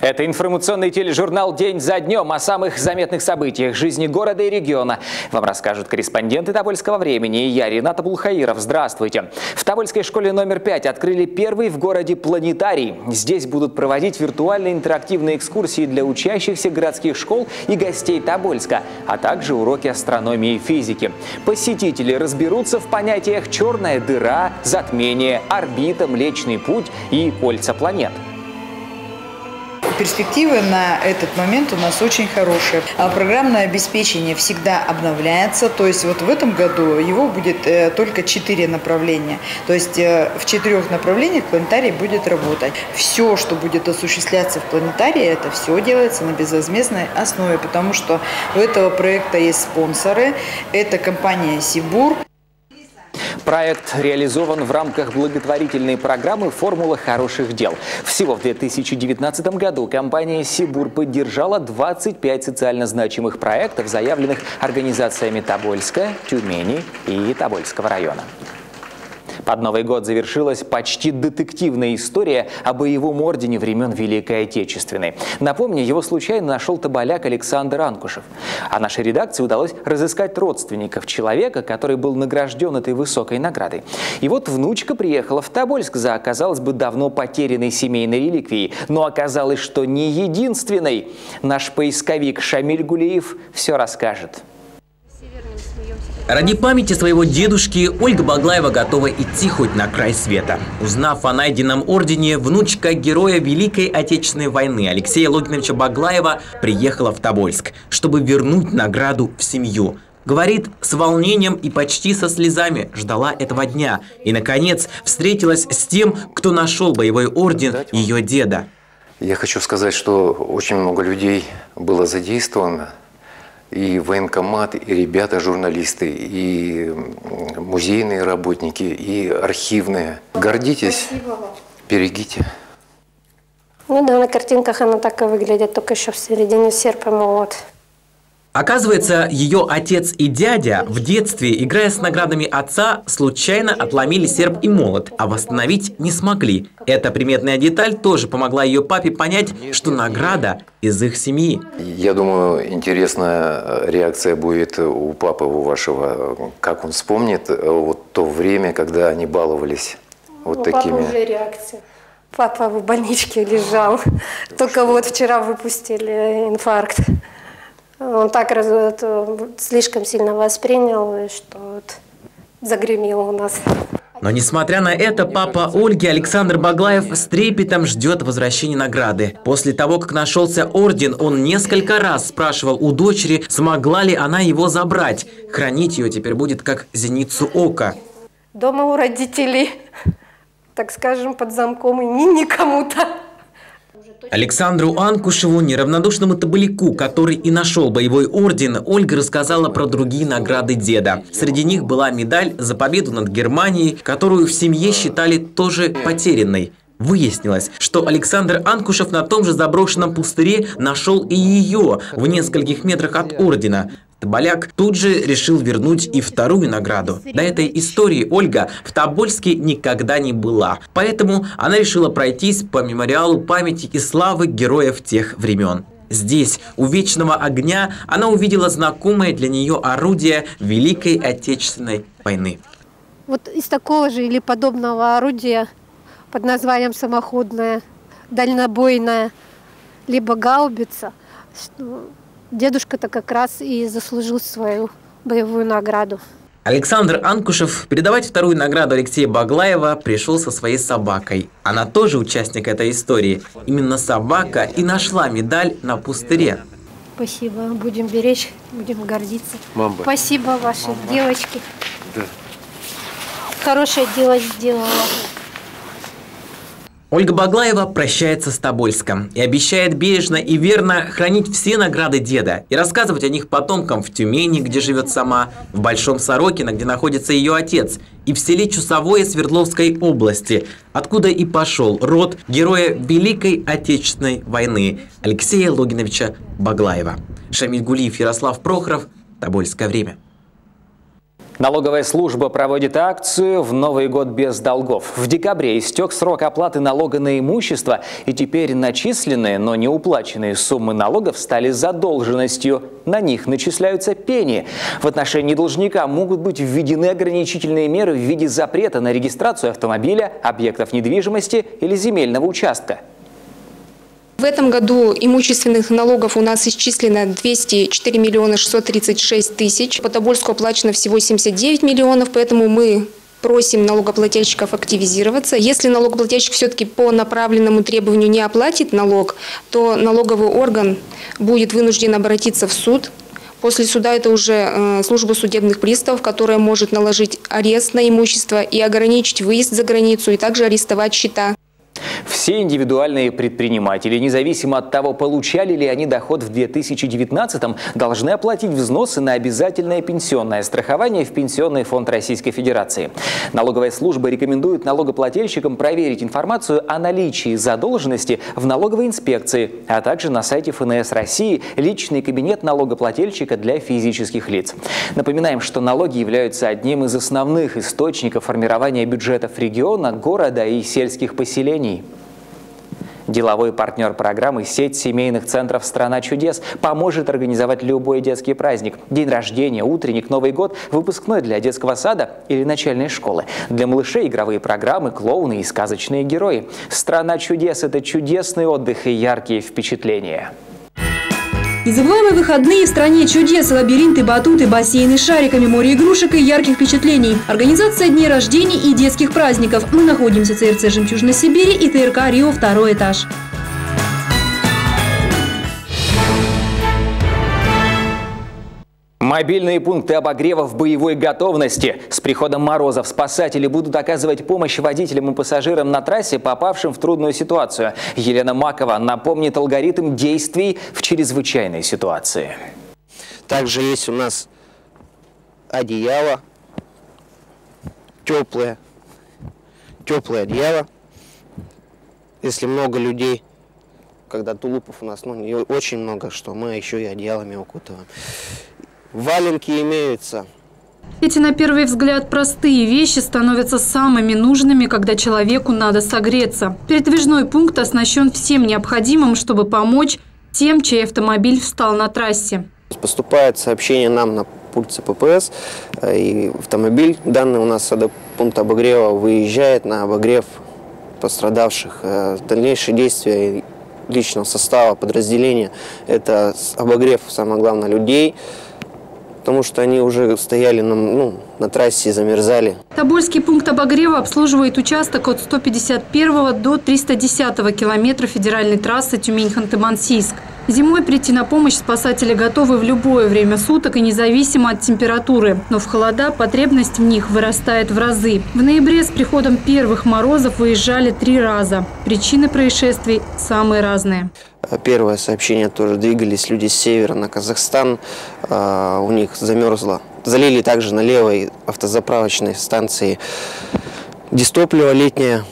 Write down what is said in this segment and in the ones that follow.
Это информационный тележурнал «День за днем» о самых заметных событиях жизни города и региона. Вам расскажут корреспонденты Тобольского времени и я, Рената Булхаиров. Здравствуйте. В Тобольской школе номер 5 открыли первый в городе планетарий. Здесь будут проводить виртуальные интерактивные экскурсии для учащихся городских школ и гостей Тобольска, а также уроки астрономии и физики. Посетители разберутся в понятиях «черная дыра», «затмение», «орбита», «Млечный путь» и «кольца планет». Перспективы на этот момент у нас очень хорошие. Программное обеспечение всегда обновляется. То есть вот в этом году его будет только 4 направления. То есть в 4 направлениях планетарий будет работать. Все, что будет осуществляться в планетарии, это все делается на безвозмездной основе. Потому что у этого проекта есть спонсоры. Это компания «Сибур». Проект реализован в рамках благотворительной программы «Формула хороших дел». Всего в 2019 году компания «Сибур» поддержала 25 социально значимых проектов, заявленных организациями Тобольска, Тюмени и Тобольского района. Под Новый год завершилась почти детективная история о боевом ордене времен Великой Отечественной. Напомню, его случайно нашел тоболяк Александр Анкушев. А нашей редакции удалось разыскать родственников человека, который был награжден этой высокой наградой. И вот внучка приехала в Тобольск за, казалось бы, давно потерянной семейной реликвией. Но оказалось, что не единственной. Наш поисковик Шамиль Гулиев все расскажет. Ради памяти своего дедушки Ольга Баглаева готова идти хоть на край света. Узнав о найденном ордене, внучка героя Великой Отечественной войны Алексея Логиновича Баглаева приехала в Тобольск, чтобы вернуть награду в семью. Говорит, с волнением и почти со слезами ждала этого дня. И, наконец, встретилась с тем, кто нашел боевой орден ее деда. Я хочу сказать, что очень много людей было задействовано. И военкомат, и ребята, журналисты, и музейные работники, и архивные. Гордитесь, берегите. Ну да, на картинках она так и выглядит, только еще в середине серп и молот. Оказывается, ее отец и дядя в детстве, играя с наградами отца, случайно отломили серп и молот, а восстановить не смогли. Эта приметная деталь тоже помогла ее папе понять, что награда из их семьи. Я думаю, интересная реакция будет у папы, у вашего, как он вспомнит вот то время, когда они баловались вот такими. Папа уже реакция. Папа в больничке лежал, только вот вчера выпустили инфаркт. Он так слишком сильно воспринял, что вот загремел у нас. Но несмотря на это, папа Ольги Александр Баглаев с трепетом ждет возвращения награды. После того, как нашелся орден, он несколько раз спрашивал у дочери, смогла ли она его забрать. Хранить ее теперь будет как зеницу ока. Дома у родителей, так скажем, под замком и не кому-то. Александру Анкушеву, неравнодушному тоболяку, который и нашел боевой орден, Ольга рассказала про другие награды деда. Среди них была медаль за победу над Германией, которую в семье считали тоже потерянной. Выяснилось, что Александр Анкушев на том же заброшенном пустыре нашел и ее в нескольких метрах от ордена. Тоболяк тут же решил вернуть и вторую награду. До этой истории Ольга в Тобольске никогда не была, поэтому она решила пройтись по мемориалу памяти и славы героев тех времен. Здесь, у Вечного огня, она увидела знакомое для нее орудие Великой Отечественной войны. Вот из такого же или подобного орудия под названием самоходная, дальнобойная, либо гаубица, дедушка-то как раз и заслужил свою боевую награду. Александр Анкушев передавать вторую награду Алексея Баглаева пришел со своей собакой. Она тоже участник этой истории. Именно собака и нашла медаль на пустыре. Спасибо. Будем беречь, будем гордиться. Мамба. Спасибо вашей девочке. Да. Хорошее дело сделала. Ольга Баглаева прощается с Тобольском и обещает бережно и верно хранить все награды деда и рассказывать о них потомкам в Тюмени, где живет сама, в Большом Сорокино, где находится ее отец, и в селе Чусовое Свердловской области, откуда и пошел род героя Великой Отечественной войны Алексея Логиновича Баглаева. Шамиль Гулиев, Ярослав Прохоров, Тобольское время. Налоговая служба проводит акцию «В Новый год без долгов». В декабре истек срок оплаты налога на имущество, и теперь начисленные, но не уплаченные суммы налогов стали задолженностью. На них начисляются пени. В отношении должника могут быть введены ограничительные меры в виде запрета на регистрацию автомобиля, объектов недвижимости или земельного участка. В этом году имущественных налогов у нас исчислено 204 миллиона 636 тысяч. По Тобольску оплачено всего 79 миллионов, поэтому мы просим налогоплательщиков активизироваться. Если налогоплательщик все-таки по направленному требованию не оплатит налог, то налоговый орган будет вынужден обратиться в суд. После суда это уже служба судебных приставов, которая может наложить арест на имущество и ограничить выезд за границу, и также арестовать счета. Все индивидуальные предприниматели, независимо от того, получали ли они доход в 2019-м, должны оплатить взносы на обязательное пенсионное страхование в Пенсионный фонд Российской Федерации. Налоговая служба рекомендует налогоплательщикам проверить информацию о наличии задолженности в налоговой инспекции, а также на сайте ФНС России личный кабинет налогоплательщика для физических лиц. Напоминаем, что налоги являются одним из основных источников формирования бюджетов региона, города и сельских поселений. Деловой партнер программы «Сеть семейных центров «Страна чудес» поможет организовать любой детский праздник. День рождения, утренник, Новый год, выпускной для детского сада или начальной школы. Для малышей игровые программы, клоуны и сказочные герои. «Страна чудес» – это чудесный отдых и яркие впечатления. Незабываемые выходные в стране чудес, лабиринты, батуты, бассейны с шариками, море игрушек и ярких впечатлений. Организация дней рождений и детских праздников. Мы находимся в ЦРЦ «Жемчужной Сибири» и ТРК «Рио», 2-й этаж. Мобильные пункты обогрева в боевой готовности. С приходом морозов спасатели будут оказывать помощь водителям и пассажирам на трассе, попавшим в трудную ситуацию. Елена Макова напомнит алгоритм действий в чрезвычайной ситуации. Также есть у нас одеяло, теплое одеяло. Если много людей, когда тулупов у нас не очень много, что мы еще и одеялами укутываем. Валенки имеются. Эти, на первый взгляд, простые вещи становятся самыми нужными, когда человеку надо согреться. Передвижной пункт оснащен всем необходимым, чтобы помочь тем, чей автомобиль встал на трассе. Поступает сообщение нам на пульт ППС, и автомобиль данный у нас с пункта обогрева выезжает на обогрев пострадавших. Дальнейшие действия личного состава подразделения – это обогрев, самое главное, людей, потому что они уже стояли на трассе и замерзали. Тобольский пункт обогрева обслуживает участок от 151 до 310 километра федеральной трассы Тюмень-Ханты-Мансийск. Зимой прийти на помощь спасатели готовы в любое время суток и независимо от температуры. Но в холода потребность в них вырастает в разы. В ноябре с приходом первых морозов выезжали 3 раза. Причины происшествий самые разные. Первое сообщение тоже двигались люди с севера на Казахстан. У них замерзло. Залили также на левой автозаправочной станции дистопливо летнее.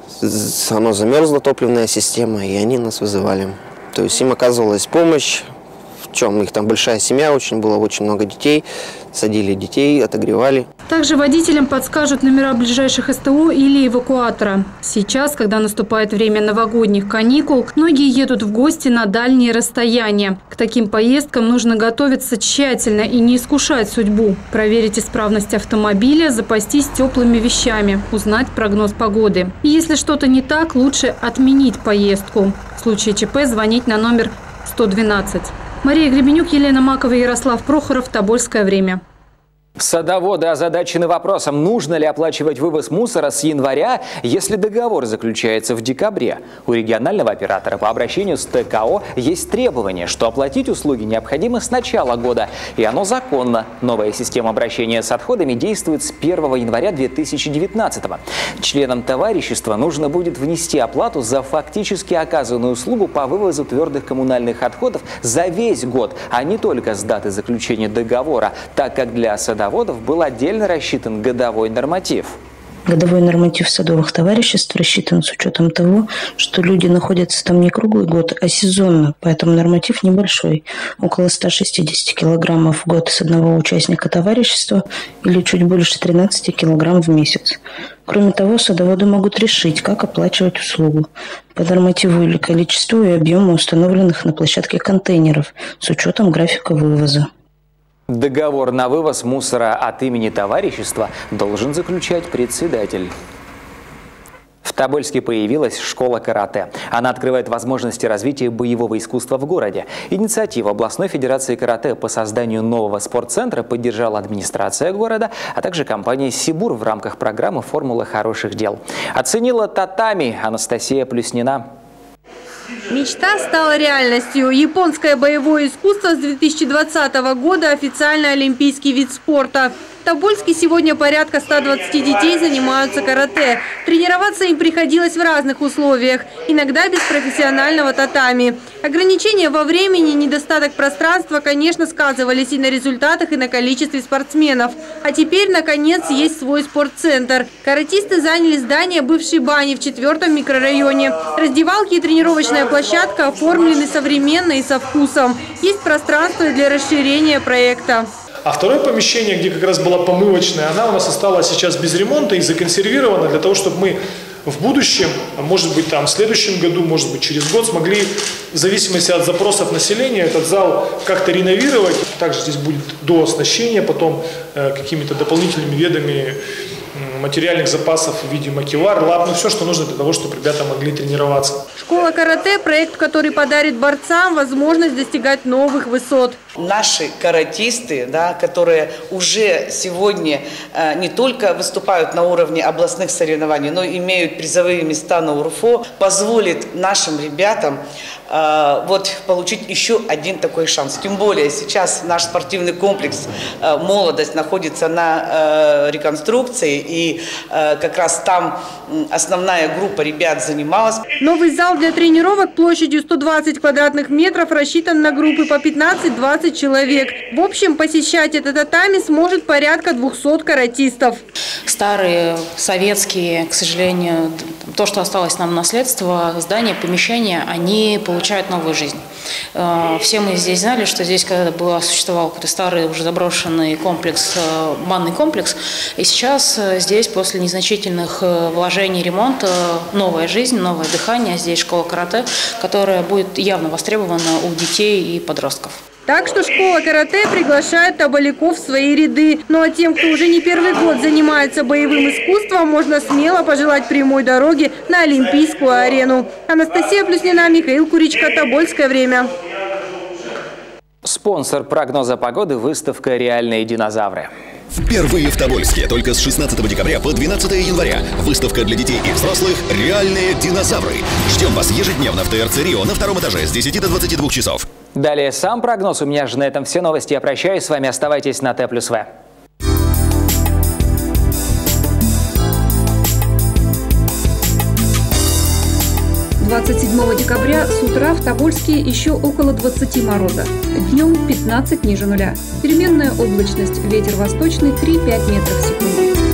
Оно замерзла, топливная система, и они нас вызывали. То есть им оказывалась помощь, в чем их там большая семья, было очень много детей, садили детей, отогревали. Также водителям подскажут номера ближайших СТО или эвакуатора. Сейчас, когда наступает время новогодних каникул, многие едут в гости на дальние расстояния. К таким поездкам нужно готовиться тщательно и не искушать судьбу. Проверить исправность автомобиля, запастись теплыми вещами, узнать прогноз погоды. И если что-то не так, лучше отменить поездку. В случае ЧП звонить на номер 112. Мария Гребенюк, Елена Макова, Ярослав Прохоров. Тобольское время. Садоводы озадачены вопросом, нужно ли оплачивать вывоз мусора с января, если договор заключается в декабре. У регионального оператора по обращению с ТКО есть требование, что оплатить услуги необходимо с начала года, и оно законно. Новая система обращения с отходами действует с 1 января 2019 года. Членам товарищества нужно будет внести оплату за фактически оказанную услугу по вывозу твердых коммунальных отходов за весь год, а не только с даты заключения договора, так как для садоводов был отдельно рассчитан годовой норматив. Годовой норматив садовых товариществ рассчитан с учетом того, что люди находятся там не круглый год, а сезонно, поэтому норматив небольшой, около 160 килограммов в год с одного участника товарищества или чуть больше 13 килограмм в месяц. Кроме того, садоводы могут решить, как оплачивать услугу по нормативу или количеству и объему установленных на площадке контейнеров с учетом графика вывоза. Договор на вывоз мусора от имени товарищества должен заключать председатель. В Тобольске появилась школа карате. Она открывает возможности развития боевого искусства в городе. Инициативу областной федерации карате по созданию нового спортцентра поддержала администрация города, а также компания «Сибур» в рамках программы «Формула хороших дел». Оценила татами Анастасия Плюснина. Мечта стала реальностью. Японское боевое искусство с 2020 года – официальный олимпийский вид спорта. В Тобольске сегодня порядка 120 детей занимаются карате. Тренироваться им приходилось в разных условиях, иногда без профессионального татами. Ограничения во времени, недостаток пространства, конечно, сказывались и на результатах, и на количестве спортсменов. А теперь, наконец, есть свой спортцентр. Каратисты заняли здание бывшей бани в 4-м микрорайоне. Раздевалки и тренировочная площадка оформлены современно и со вкусом. Есть пространство для расширения проекта. А второе помещение, где как раз была помывочная, она у нас осталась сейчас без ремонта и законсервирована для того, чтобы мы в будущем, может быть там в следующем году, может быть через год, смогли в зависимости от запросов населения этот зал как-то реновировать. Также здесь будет дооснащение, потом какими-то дополнительными видами материальных запасов в виде макевар, лап, все, что нужно для того, чтобы ребята могли тренироваться. Школа карате – проект, который подарит борцам возможность достигать новых высот. Наши каратисты, которые уже сегодня не только выступают на уровне областных соревнований, но и имеют призовые места на УРФО, позволит нашим ребятам получить еще один такой шанс. Тем более сейчас наш спортивный комплекс «Молодость» находится на реконструкции, и как раз там основная группа ребят занималась. Новый зал для тренировок площадью 120 квадратных метров рассчитан на группы по 15-20 человек. В общем, посещать этот татами сможет порядка 200 каратистов. Старые, советские, к сожалению, то, что осталось нам в наследство, здания, помещения, они получают новую жизнь. Все мы здесь знали, что здесь когда-то существовал какой-то старый, уже заброшенный комплекс, банный комплекс. И сейчас здесь, после незначительных вложений, ремонта, новая жизнь, новое дыхание. Здесь школа карате, которая будет явно востребована у детей и подростков. Так что школа карате приглашает тоболяков в свои ряды. Ну а тем, кто уже не первый год занимается боевым искусством, можно смело пожелать прямой дороги на Олимпийскую арену. Анастасия Плюснина, Михаил Куричко, Тобольское время. Спонсор прогноза погоды – выставка «Реальные динозавры». Впервые в Тобольске только с 16 декабря по 12 января. Выставка для детей и взрослых «Реальные динозавры». Ждем вас ежедневно в ТРЦ «Рио» на 2-м этаже с 10 до 22 часов. Далее сам прогноз. У меня же на этом все новости. Я прощаюсь с вами. Оставайтесь на Т+В. 27 декабря с утра в Тобольске еще около 20 мороза. Днем 15 ниже нуля. Переменная облачность. Ветер восточный 3-5 метров в секунду.